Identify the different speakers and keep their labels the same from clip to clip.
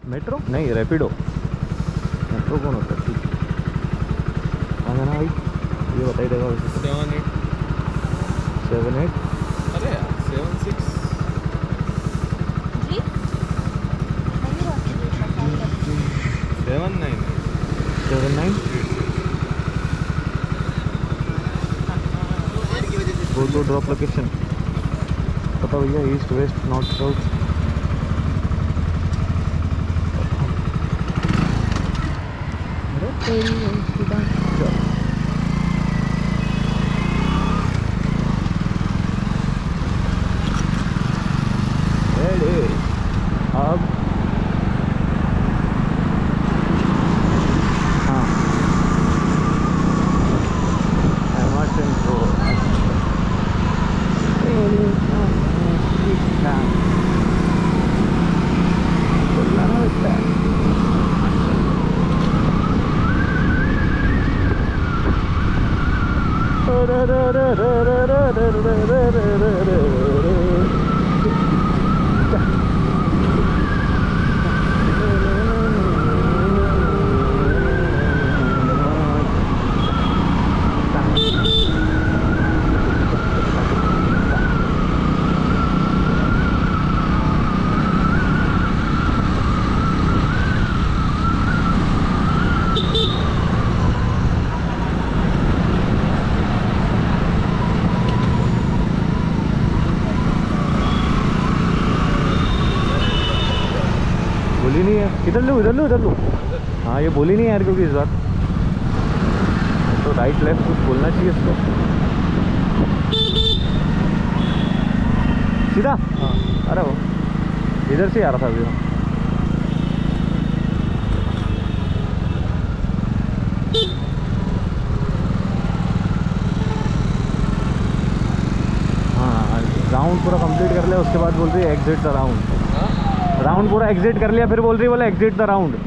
Speaker 1: Metro नहीं, Rapido. Metro कौन होता है? ठीक, कहाँ जाना भाई ये बताइए देगा वैसे। 7-8
Speaker 2: अरे यार 7-6
Speaker 3: जी
Speaker 2: 7-9
Speaker 1: 7-9 गो टू ड्रॉप लोकेशन। पता भैया, ईस्ट वेस्ट नॉर्थ साउथ। अब हाँ, एमर्सन रोड। बोली नहीं है, इधर लो इधर लो इधर लो। हाँ ये बोली नहीं यार, क्योंकि इस बार तो राइट लेफ्ट कुछ बोलना चाहिए इसको। सीधा?
Speaker 2: हाँ।
Speaker 1: अरे वो इधर से आ रहा था अभी। हाँ राउंड पूरा कंप्लीट कर लिया, उसके बाद बोल रही है एग्जिट द राउंड। राउंड पूरा एग्जिट कर लिया, फिर बोल रही बोला एग्जिट द राउंड।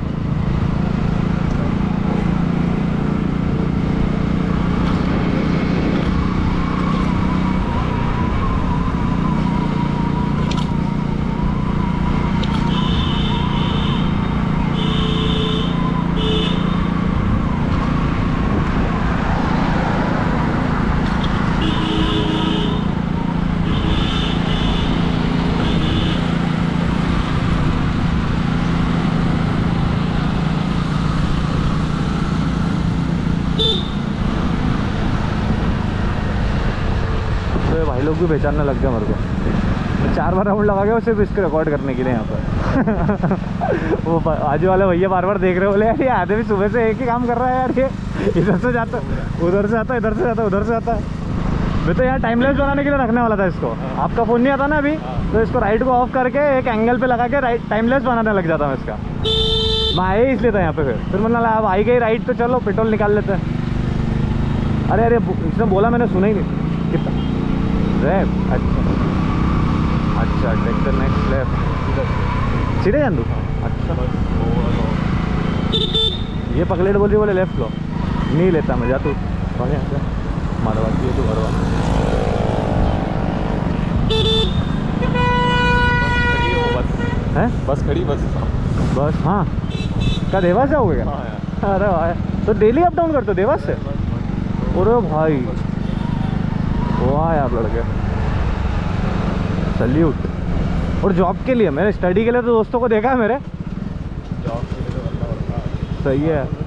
Speaker 1: भाई लोग भी पहचानने लग गए मेरे को। मैं 4 बार राउंड लगा गया सिर्फ इसको रिकॉर्ड करने के लिए यहाँ पर। वो आजू वाले भैया बार बार देख रहे बोले यार ये आधे भी सुबह से एक ही काम कर रहा है यार, ये इधर से जाता उधर से आता, इधर से जाता उधर से आता है। मैं तो यहाँ टाइम लैप्स बनाने के लिए रखने वाला था इसको। आपका फ़ोन नहीं आता ना अभी, तो इसको राइट को ऑफ करके एक एंगल पे लगा के राइट टाइम लैप्स बनाने लग जाता मैं इसका। मैं आए इसलिए था यहाँ पे, फिर मैंने लगा अब आई गई राइट तो चलो पेट्रोल निकाल लेते हैं। अरे अरे इसने बोला, मैंने सुना ही नहीं। कितना रैप? अच्छा अच्छा, टेक द नेक्स्ट लेफ्ट। सीधे जान दूँ? अच्छा ये पकलेट बोल रही बोले लेफ्ट लो, नहीं लेता मैं, जा तू यहाँ से मारवाती है तू भरवा। है
Speaker 2: बस खड़ी बस।
Speaker 1: बस हाँ, क्या देवास जाओगे क्या? अरे भाई तो डेली अप डाउन करते हो देवास से? अरे भाई वाह यार लड़के, सल्यूट। और जॉब के लिए, मेरे स्टडी के लिए तो दोस्तों को देखा है मेरे।
Speaker 2: जॉब के लिए तो
Speaker 1: सही है।